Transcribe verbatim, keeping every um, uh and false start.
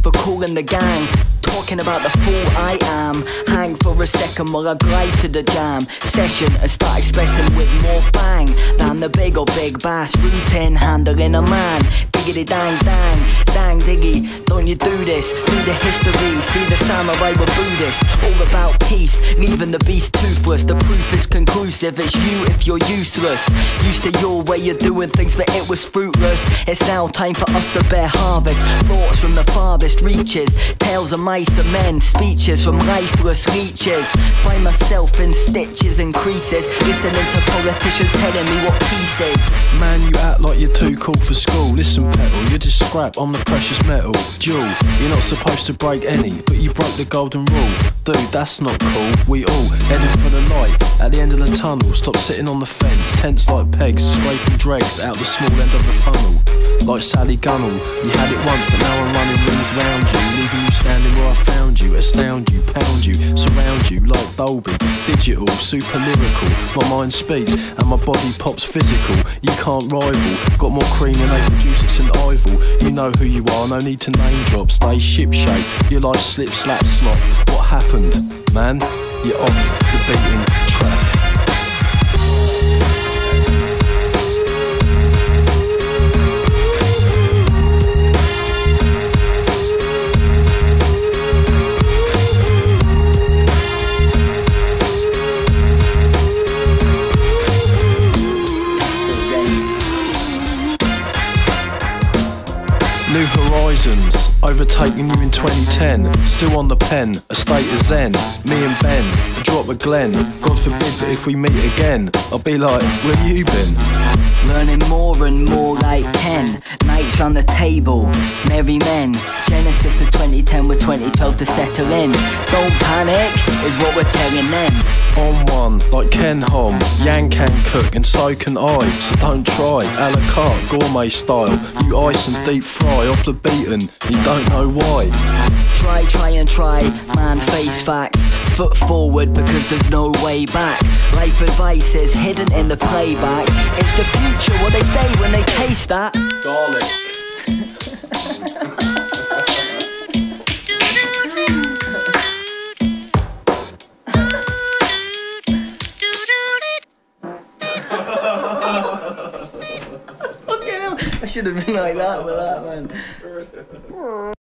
for calling the gang. Talking about the fool I am. Hang for a second while I glide to the jam session and start expressing with more bang than the big or big bass routine handling a man. Diggity dang dang, dang diggy, don't you do this? Read the history, see the samurai were Buddhist. All about peace, leaving the beast toothless. The proof is conclusive, it's you if you're useless. Used to your way of doing things but it was fruitless. It's now time for us to bear harvest. Thoughts from the farthest reaches, tales of mice and men, speeches from lifeless leeches. Find myself in stitches and creases, listening to politicians telling me what peace is. Man, you act like you're too cool for school. Listen, petal, you're just scrap, I'm the precious metal. Jewel, you're not supposed to break any, but you broke the golden rule. Dude, that's not cool. We all heading for the light at the end of the tunnel. Stop sitting on the fence, tense like pegs, scraping dregs out the small end of the funnel. Like Sally Gunnell, you had it once but now I'm running rings round you, leaving you standing where I found you. Astound you, pound you, surround you like Dolby. Digital, super lyrical, my mind speaks and my body pops physical. You can't rival, got more cream than they produce at Saint Ivel. You know who you are, no need to name drop. Stay ship shape, your life slip slap slop. What happened, man? You're off the beaten track. New horizons, overtaking you in twenty ten. Still on the pen, a state of zen. Me and Ben, a drop of Glen. God forbid that if we meet again, I'll be like, where you been? Learning more and more like ten. Nights on the table, merry men. Genesis to twenty ten with twenty twelve to settle in. Don't panic, is what we're telling them. On one, like Ken Hom, Yang can cook and so can I. So don't try, a la carte, gourmet style. You ice and deep fry off the beaten, you don't know why. Try, try and try, man, face facts. Foot forward because there's no way back. Life advice is hidden in the playback. It's the future, what they say when they taste that. Garlic. I should have been like that with that, man.